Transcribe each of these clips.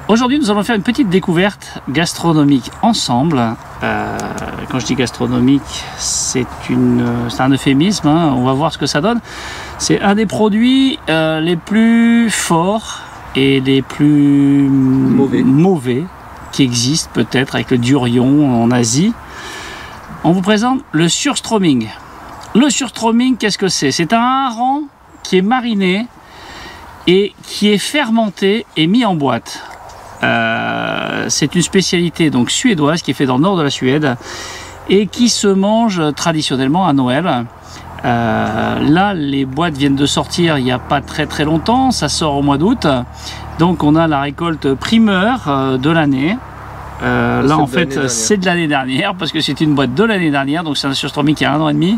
Aujourd'hui, nous allons faire une petite découverte gastronomique ensemble. Quand je dis gastronomique, c'est un euphémisme, hein. On va voir ce que ça donne. C'est un des produits les plus forts et les plus mauvais qui existent, peut-être avec le durion en Asie. On vous présente le surströmming. Le surströmming, qu'est-ce que c'est? C'est un hareng qui est mariné et qui est fermenté et mis en boîte. C'est une spécialité donc suédoise qui est faite dans le nord de la Suède et qui se mange traditionnellement à Noël. Là, les boîtes viennent de sortir il n'y a pas très longtemps, ça sort au mois d'août. Donc on a la récolte primeur de l'année. Là en fait c'est de l'année dernière parce que c'est une boîte de l'année dernière, donc c'est un surströmming qui a 1 an et demi.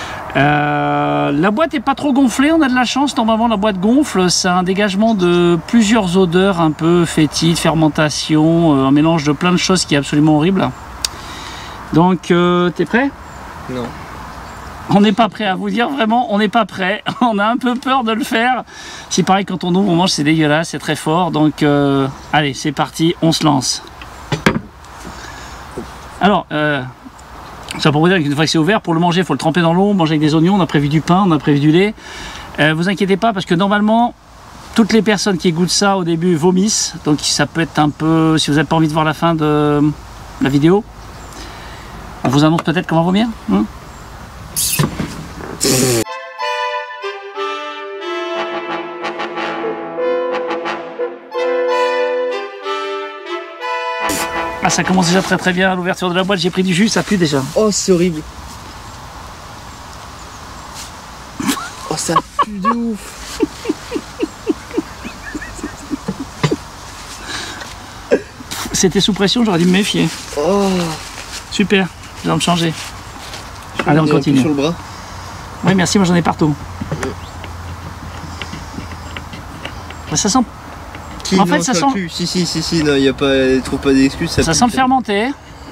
La boîte est pas trop gonflée, on a de la chance, normalement la boîte gonfle, c'est un dégagement de plusieurs odeurs un peu fétides, fermentation, un mélange de plein de choses qui est absolument horrible. Donc t'es prêt? Non. On n'est pas prêt à vous dire, vraiment, on n'est pas prêt. On a un peu peur de le faire. C'est pareil, quand on ouvre, on mange, c'est dégueulasse, c'est très fort. Donc, allez, c'est parti, on se lance. Alors, ça pour vous dire qu'une fois que c'est ouvert, pour le manger, il faut le tremper dans l'eau, manger avec des oignons. On a prévu du pain, on a prévu du lait. Vous inquiétez pas, parce que normalement, toutes les personnes qui goûtent ça au début vomissent. Donc, ça peut être un peu... Si vous n'avez pas envie de voir la fin de la vidéo, on vous annonce peut-être comment vomir, hein. Ah, ça commence déjà très bien à l'ouverture de la boîte, j'ai pris du jus, ça pue déjà. Oh, c'est horrible. Oh, ça pue de ouf. C'était sous pression, j'aurais dû me méfier. Oh. Super, je vais me changer. Allez, on continue. Sur le bras. Oui, merci, moi j'en ai partout. Ça sent... En fait, ça sent... Si, non, il n'y a pas, trop pas d'excuses. Ça sent le fermenté.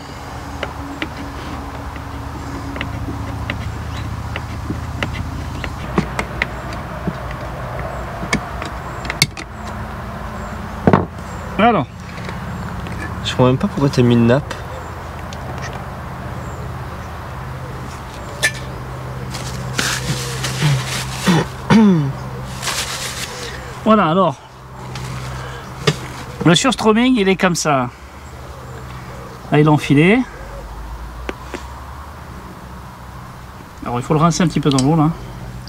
Alors. Je comprends même pas pourquoi t'as mis une nappe. Voilà, alors. Le surströmming, il est comme ça. Là, il est enfilé. Alors, il faut le rincer un petit peu dans l'eau, là.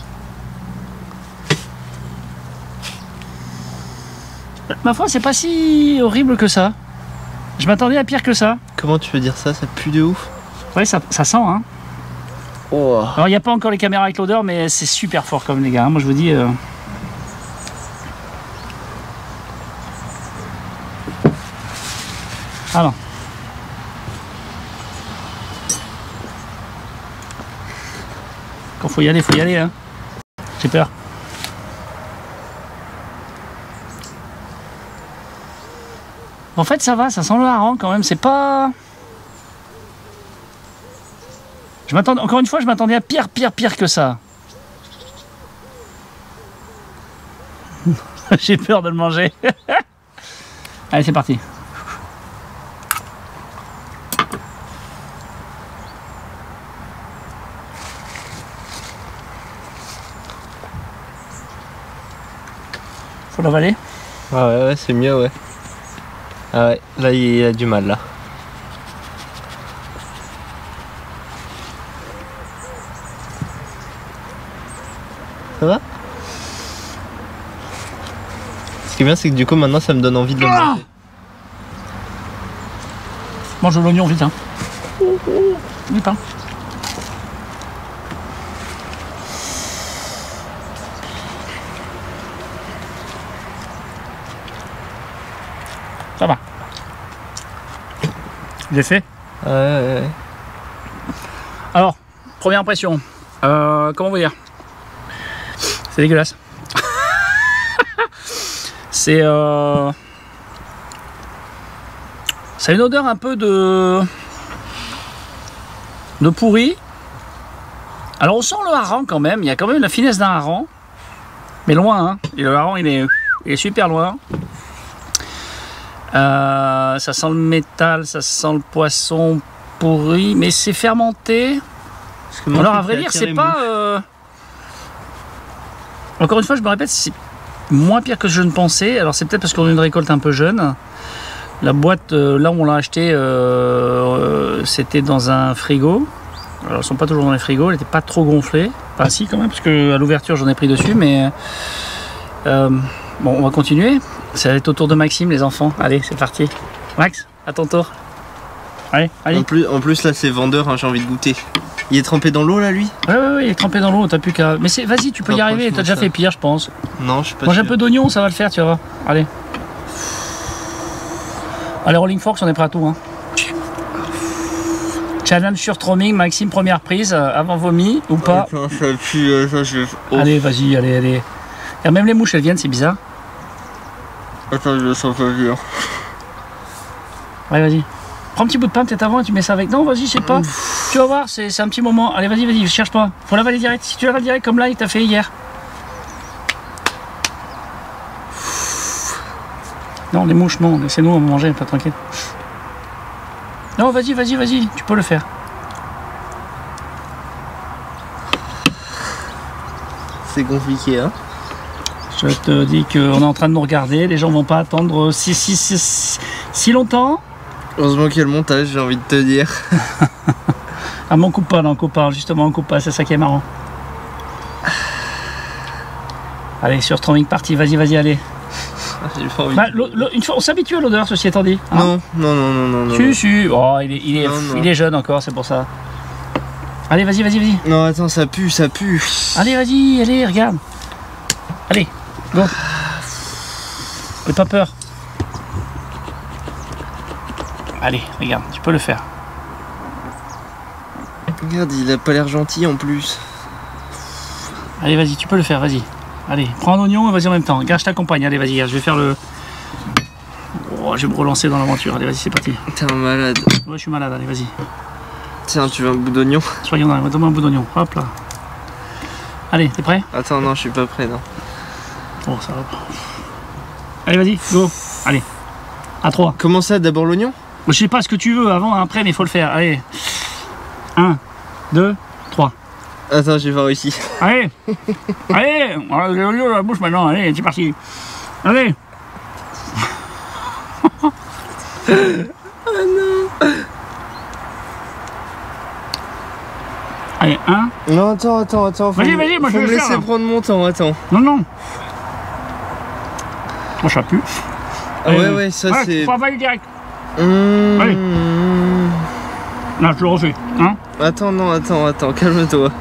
Ma foi, c'est pas si horrible que ça. Je m'attendais à pire que ça. Comment tu peux dire ça? Ça pue de ouf. Ouais, ça sent, hein. Oh. Alors, il n'y a pas encore les caméras avec l'odeur, mais c'est super fort, comme les gars. Moi, je vous dis... Alors. Quand faut y aller, hein. J'ai peur. En fait, ça va, ça sent le hareng quand même, c'est pas... Encore une fois, je m'attendais à pire que ça. J'ai peur de le manger. Allez, c'est parti. Faut l'avaler? Ah ouais, c'est mieux, ouais. Ah ouais, là il a du mal là. Ça va? Ce qui est bien, c'est que du coup maintenant ça me donne envie de le manger. Mange l'oignon vite, hein. Vite, hein. Ça va. J'ai fait. Ouais. Alors, première impression. Comment vous dire? C'est dégueulasse. C'est ça a une odeur un peu de pourri. Alors on sent le hareng quand même. Il y a quand même la finesse d'un hareng, mais loin. Hein. Et le hareng il est super loin. Ça sent le métal, ça sent le poisson pourri, mais c'est fermenté. Alors à vrai dire, c'est pas... Encore une fois, je me répète, c'est moins pire que je ne pensais. Alors c'est peut-être parce qu'on a une récolte un peu jeune. La boîte, là où on l'a acheté, c'était dans un frigo. Alors elles ne sont pas toujours dans les frigos, elle n'était pas trop gonflée. Enfin si quand même, parce qu'à l'ouverture j'en ai pris dessus, mais... bon, on va continuer. Ça va être au tour de Maxime, les enfants. Allez, c'est parti. Max, à ton tour. Allez, allez. En plus là c'est vendeur, hein, j'ai envie de goûter. Il est trempé dans l'eau là lui? Ouais, il est trempé dans l'eau, t'as plus qu'à... Mais vas-y, tu peux y arriver, t'as déjà fait pire je pense. Non, je suis pas Mange sûr. un peu d'oignon, ça va le faire, tu vas voir. Allez. Allez, Rolling Forks, on est prêt à tout. Hein. Challenge surströmming, Maxime, première prise, avant vomi ou pas? Attends, ça pue, ça je... Oh. Allez, vas-y, allez. Et même les mouches, elles viennent, c'est bizarre. Attends, je le sens pas bien. Allez, vas-y. Prends un petit bout de pain peut-être avant et tu mets ça avec. Non, vas-y, je sais pas. Tu vas voir, c'est un petit moment. Allez, vas-y, cherche pas. Faut l'avaler direct. Si tu l'avales direct comme là, il t'a fait hier. Non, les mouches, non. Laissez-nous, on va manger, pas tranquille. Non, vas-y, tu peux le faire. C'est compliqué, hein. Je te dis qu'on est en train de nous regarder. Les gens vont pas attendre si longtemps. Heureusement qu'il y a le montage, j'ai envie de te dire. Ah, mais on coupe pas, justement, on coupe pas, c'est ça qui est marrant. Allez, surströmming parti, vas-y, allez. J'ai pas envie. Bah, une fois, on s'habitue à l'odeur, ceci étant dit. Hein. Non. Si. Oh, il est jeune encore, c'est pour ça. Allez, vas-y. Non, attends, ça pue. Allez, allez, regarde. Allez, go. N'aie pas peur. Allez, regarde, tu peux le faire. Regarde, il a pas l'air gentil en plus. Allez, vas-y, tu peux le faire, vas-y. Allez, prends un oignon et vas-y en même temps. Gars, je t'accompagne. Allez, vas-y, je vais faire le... Oh, je vais me relancer dans l'aventure. Allez, vas-y, c'est parti. T'es un malade. Ouais, je suis malade, allez, vas-y. Tiens, tu veux un bout d'oignon? Soyons là, donne-moi un bout d'oignon. Hop là. Allez, t'es prêt? Attends, non, je suis pas prêt, non. Oh, ça va pas. Allez, vas-y, go. Allez. À 3. Comment ça, d'abord l'oignon? Je sais pas ce que tu veux avant, après, mais il faut le faire. Allez. 1, 2, 3. Attends, j'ai pas réussi. Allez. Allez. On a l'oignon dans la bouche maintenant. Allez, c'est parti. Allez. Oh non. Allez, 1. Non, attends. Vas-y, moi je faut vais me le laisser faire. prendre mon temps, attends. Non. Moi, je sais plus. Ah ouais, ça c'est... Faut avaler direct. Allez. Là, je le refais. Hein? Attends, calme-toi.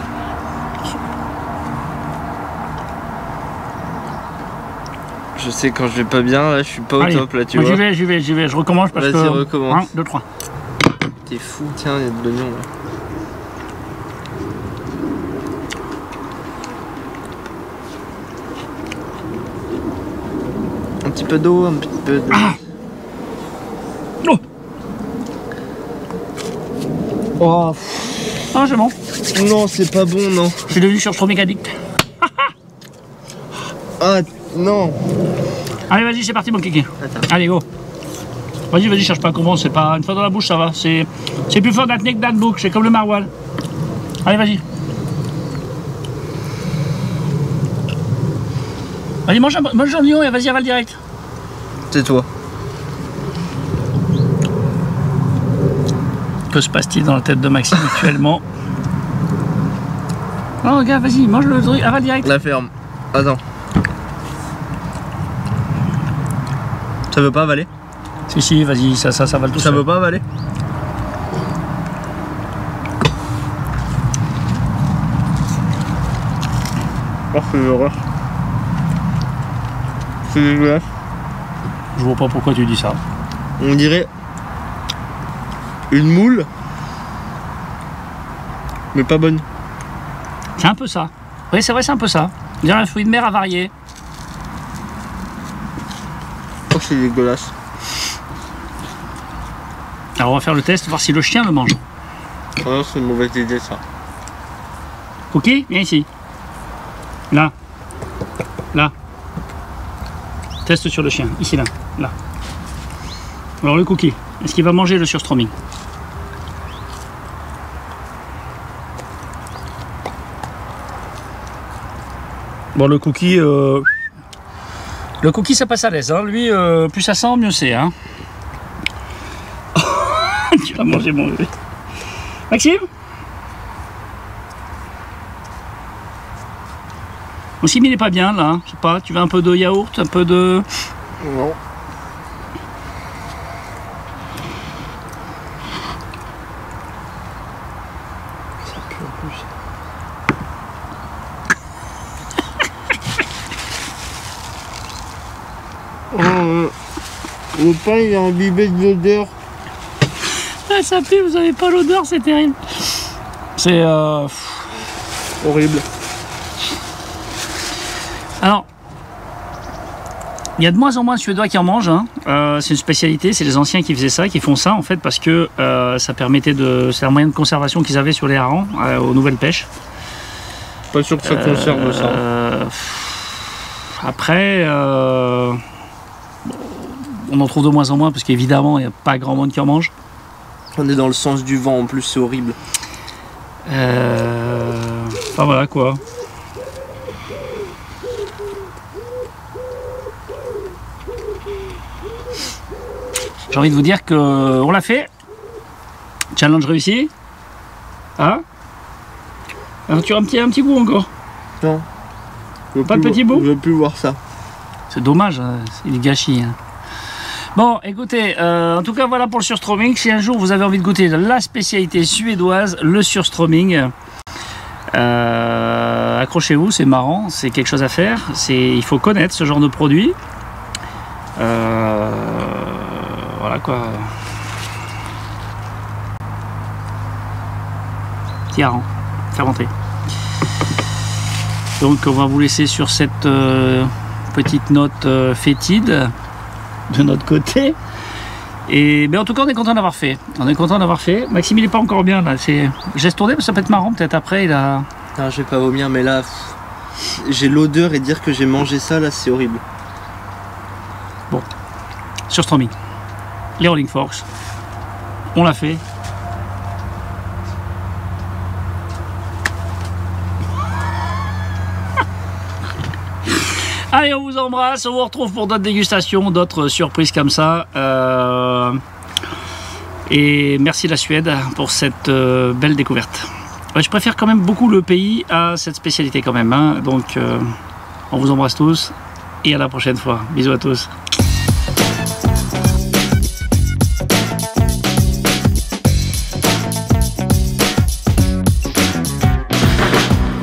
Je sais quand je vais pas bien, là, je suis pas au top, là, tu vois. J'y vais, je recommence parce que... Vas-y, recommence. 1, 2, 3. T'es fou, tiens, il y a de l'oignon, là. Un petit peu d'eau, un petit peu de... Oh, Oh, ah, c'est bon. non, c'est pas bon, non. Je suis devenu surströmming addict. Ah, non. Allez, vas-y, c'est parti, mon kiki. Attends. Allez, go. Vas-y, cherche pas comment, c'est pas... Une fois dans la bouche, ça va. C'est plus fort d'apnée que dans le bouc, c'est comme le maroilles. Allez, vas-y. Allez, mange l'oignon et vas-y, avale direct. C'est toi. Que se passe-t-il dans la tête de Maxime actuellement? Oh, regarde, vas-y, mange le truc, avale direct. La ferme. Attends. Ça veut pas avaler? Si, vas-y, ça va le tout Ça seul. veut pas avaler? Oh, c'est l'horreur. C'est dégueulasse. Je vois pas pourquoi tu dis ça. On dirait une moule, mais pas bonne. C'est un peu ça. Oui, c'est vrai, c'est un peu ça. On dirait un fruit de mer avarié. Oh, c'est dégueulasse. Alors on va faire le test, voir si le chien le mange. Oh non, c'est une mauvaise idée ça. Cookie, viens ici. Là. Là. Test sur le chien. Ici, là. Là. Alors le cookie, est-ce qu'il va manger le surströmming? Bon, le cookie ça passe à l'aise, hein. Lui, plus ça sent, mieux c'est, hein. Tu vas manger mon bébé. Maxime? Maxime, il est pas bien là, je sais pas, tu veux un peu de yaourt, un peu de... Non. Ça pue en plus. Le pain il est imbibé de l'odeur. Ah, ça pue, vous avez pas l'odeur, c'est terrible. C'est Horrible. Alors, il y a de moins en moins de Suédois qui en mangent, hein. C'est une spécialité, c'est les anciens qui faisaient ça, qui font ça en fait parce que ça permettait de... C'est un moyen de conservation qu'ils avaient sur les harengs aux nouvelles pêches. Pas sûr que ça conserve ça. Après, on en trouve de moins en moins parce qu'évidemment, il n'y a pas grand monde qui en mange. On est dans le sens du vent en plus, c'est horrible. Enfin voilà quoi. J'ai envie de vous dire que on l'a fait. Challenge réussi. Hein? Alors, tu as un petit bout encore? Non. Pas de petit bout? Je veux plus voir ça. C'est dommage, c'est du gâchis. Hein. Bon, écoutez, en tout cas, voilà pour le surströmming. Si un jour vous avez envie de goûter la spécialité suédoise, le surströmming, accrochez-vous, c'est marrant, c'est quelque chose à faire. Il faut connaître ce genre de produit. Voilà quoi. Petit hareng, fermenté. Donc on va vous laisser sur cette petite note fétide de notre côté. Et ben, en tout cas on est content d'avoir fait. On est content d'avoir fait. Maxime il est pas encore bien là. Je laisse tourner parce que ça peut être marrant peut-être après il a. Non, je vais pas vomir mais là j'ai l'odeur et dire que j'ai mangé ça là c'est horrible. Bon. Surströmming. Les Rolling Forks. On l'a fait. Allez, on vous embrasse, on vous retrouve pour d'autres dégustations, d'autres surprises comme ça. Et merci la Suède pour cette belle découverte. Ouais, je préfère quand même beaucoup le pays à cette spécialité quand même. Hein. Donc, on vous embrasse tous et à la prochaine fois. Bisous à tous.